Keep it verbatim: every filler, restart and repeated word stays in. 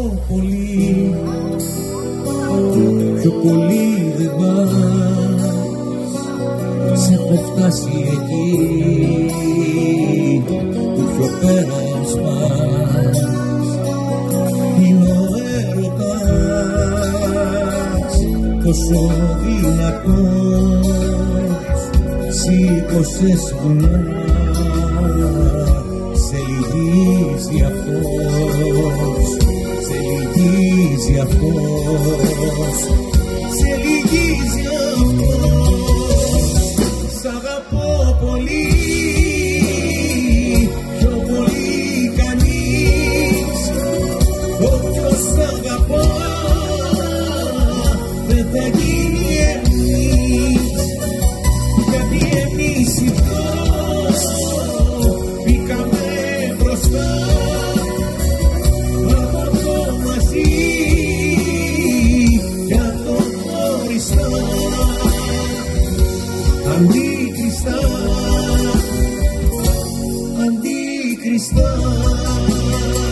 πολύ, πιο πολύ δεν πας. Σ' έχω φτάσει εκεί που πιο πέρα σπάς. Είναι ο έρωτας τόσο δυνατός, σήκωσες βουνά, σε λυγίζει αυτός, σε λυγίζει αυτός, σε λυγίζει αυτός. Σ' αγαπώ πολύ, πιο πολύ κανείς. Όποιος σ' αγαπά δεν θα γίνει εμείς, γιατί εμείς οι δυο μπήκαμε μπροστά από το μαζί για το χωριστά. Αντίκριστα, αντίκριστα.